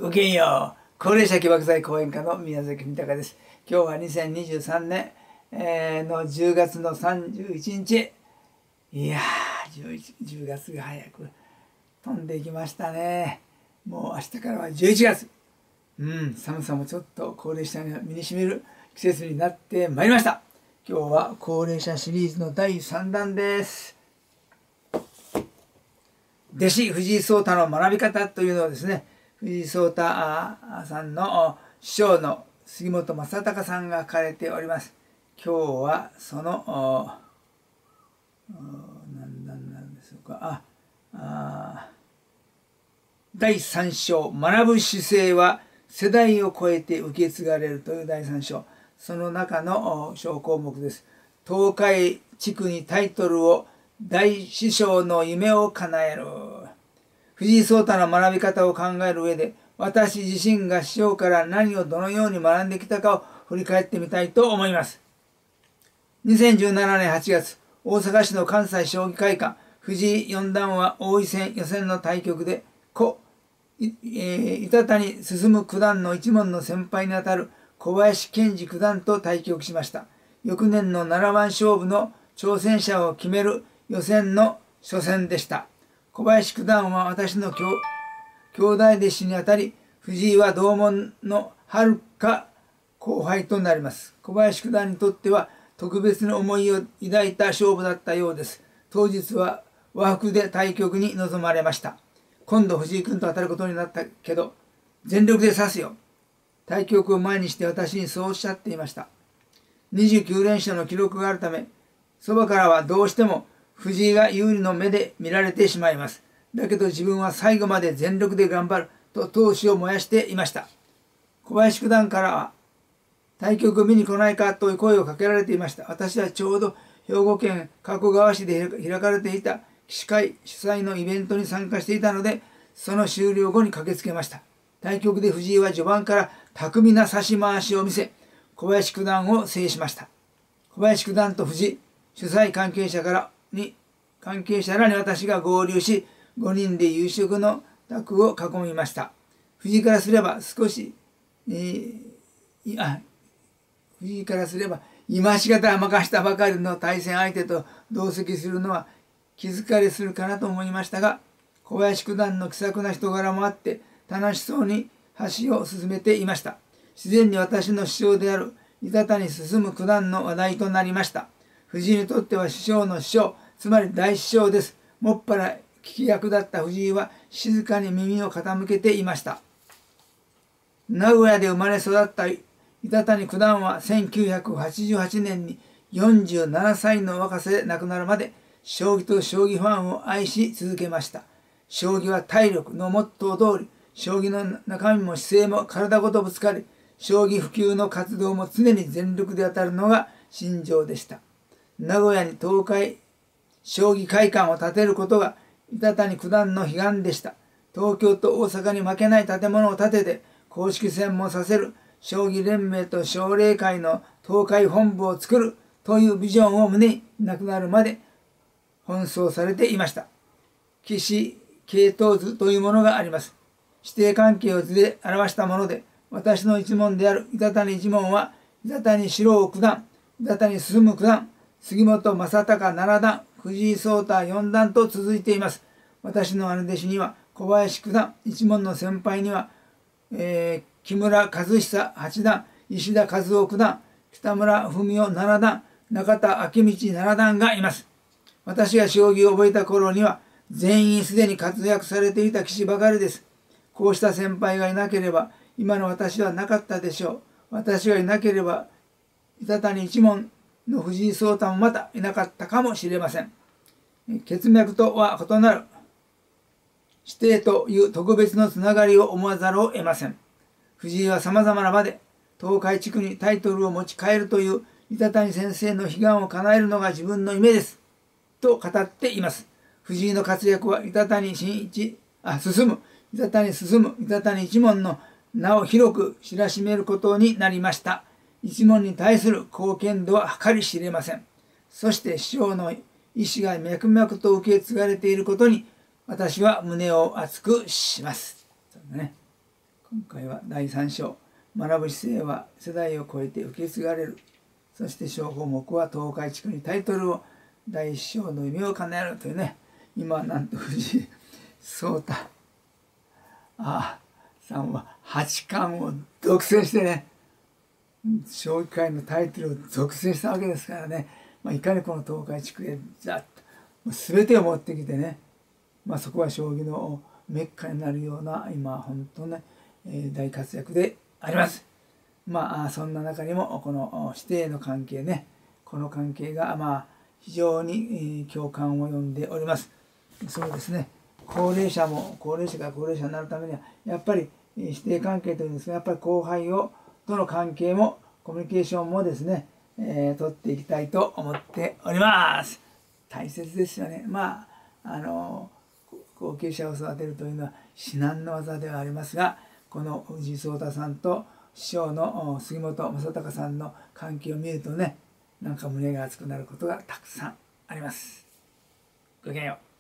ごきげんよう。高齢者起爆剤講演家の宮崎豊です。今日は2023年の10月の31日。いやー、10月が早く飛んでいきましたね。もう明日からは11月。寒さもちょっと高齢者には身にしみる季節になってまいりました。今日は高齢者シリーズの第3弾です。弟子藤井聡太の学び方というのをですね、藤井聡太さんの師匠の杉本昌隆さんが書かれております。今日はその何段なんでしょうか。第3章、学ぶ姿勢は世代を超えて受け継がれるという第3章。その中の小項目です。東海地区にタイトルを大師匠の夢を叶える。藤井聡太の学び方を考える上で、私自身が師匠から何をどのように学んできたかを振り返ってみたいと思います。2017年8月、大阪市の関西将棋会館、藤井四段は王位戦予選の対局で、板谷進九段の一門の先輩にあたる小林健二九段と対局しました。翌年の七番勝負の挑戦者を決める予選の初戦でした。小林九段は私の兄弟弟子にあたり、藤井は同門の遥か後輩となります。小林九段にとっては特別な思いを抱いた勝負だったようです。当日は和服で対局に臨まれました。今度藤井君と当たることになったけど、全力で指すよ。対局を前にして私にそうおっしゃっていました。29連勝の記録があるため、そばからはどうしても藤井が有利の目で見られてしまいます。だけど自分は最後まで全力で頑張ると闘志を燃やしていました。小林九段からは、対局を見に来ないかという声をかけられていました。私はちょうど兵庫県加古川市で開かれていた棋士会主催のイベントに参加していたので、その終了後に駆けつけました。対局で藤井は序盤から巧みな指し回しを見せ、小林九段を制しました。小林九段と藤井、主催関係者らに私が合流し、5人で夕食の卓を囲みました。藤井からすれば今しがた甘かしたばかりの対戦相手と同席するのは気疲れするかなと思いましたが、小林九段の気さくな人柄もあって楽しそうに箸を進めていました。自然に私の師匠である板谷進九段の話題となりました。藤井にとっては師匠の師匠、つまり大師匠です。もっぱら聞き役だった藤井は静かに耳を傾けていました。名古屋で生まれ育った板谷九段は1988年に47歳の若さで亡くなるまで将棋と将棋ファンを愛し続けました。将棋は体力のモットー通り、将棋の中身も姿勢も体ごとぶつかり、将棋普及の活動も常に全力で当たるのが信条でした。名古屋に東海将棋会館を建てることが板谷九段の悲願でした。東京と大阪に負けない建物を建てて公式戦もさせる将棋連盟と奨励会の東海本部を作るというビジョンを胸に亡くなるまで奔走されていました。棋士系統図というものがあります。師弟関係を図で表したもので、私の一門である板谷一門は板谷四郎九段、板谷進九段、杉本昌隆七段、藤井聡太四段と続いています。私の兄弟子には小林九段、一門の先輩には、木村和久八段、石田和夫九段、北村文夫七段、中田明道七段がいます。私が将棋を覚えた頃には全員すでに活躍されていた棋士ばかりです。こうした先輩がいなければ今の私はなかったでしょう。私がいなければ板谷一門の藤井聡太もまたいなかったかもしれません。血脈とは異なる師弟という特別のつながりを思わざるを得ません。藤井はさまざまな場で東海地区にタイトルを持ち帰るという板谷先生の悲願を叶えるのが自分の夢ですと語っています。藤井の活躍は板谷進、板谷一門の名を広く知らしめることになりました。一門に対する貢献度は計り知れません。そして師匠の意志が脈々と受け継がれていることに私は胸を熱くします。 今回は第3章、学ぶ姿勢は世代を超えて受け継がれる。そして小項目は東海地区にタイトルを第1章の夢を叶えるというね、今なんと藤井聡太さんは八冠を独占してね、将棋界のタイトルを独占したわけですからね、いかにこの東海地区へざっと全てを持ってきてね、そこは将棋のメッカになるような今本当ね、大活躍であります。そんな中にもこの師弟の関係ね、この関係が非常に共感を呼んでおります。そうですね、高齢者が高齢者になるためにはやっぱり師弟関係というんですが、やっぱり後輩との関係もコミュニケーションもですね、取っていきたいと思っております。大切ですよね。後継者を育てるというのは至難の業ではありますが、この藤井聡太さんと師匠の杉本昌隆さんの関係を見るとね、なんか胸が熱くなることがたくさんあります。ごきげんよう。